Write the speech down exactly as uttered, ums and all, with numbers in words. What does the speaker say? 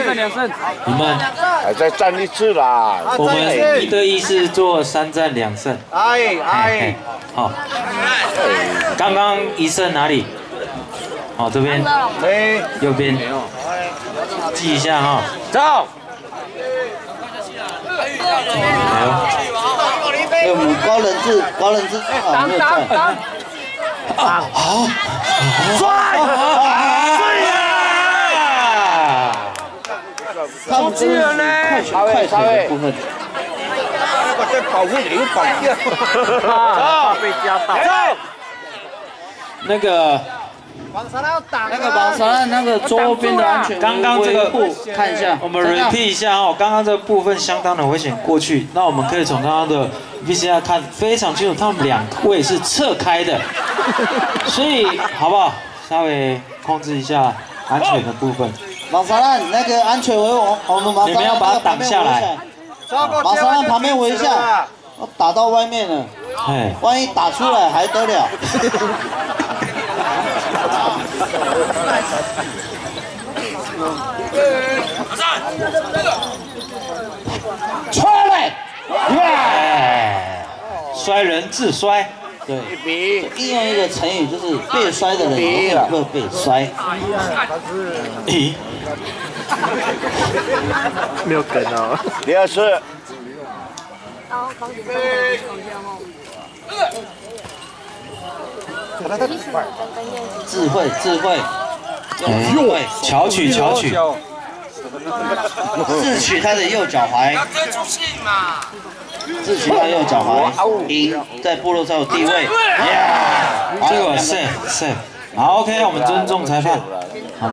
胜两胜。 你们还再战一次啦。 我们一对一是做三战两胜。 哎哎， 好。刚刚一胜哪里？好，这边。右边。记一下哈。 走。 哎呦。 哎，我们高人质，高人质，啊，没有在。 啊，好，帅，帅呀！ 他们这个快拳快腿的部分。 我在保护你，保掉。 啊，被夹到。 那个。 那个绑绳那个周边的安全刚刚这个看一下， 我们 repeat 一下哦，刚刚这个部分相当的危险。过去，那我们可以从刚刚的 V C R 看非常清楚，他们两位是侧开的，所以好不好？稍微控制一下安全的部分。 绑绳那个安全围我，我们绑你们要把它挡下来。 绑绳旁边围一下，我打到外面了，哎，万一打出来还得了？ 出来！耶！摔人自摔。对， 应用一个成语就是被摔的人永远会被摔。 咦？ 没有梗哦。 第二次。 智慧，智慧， 用慧，巧取，巧取， 智取他的右脚踝，智取他的右脚踝，赢在部落才有地位。 这个 safe safe，好 OK，我们尊重裁判。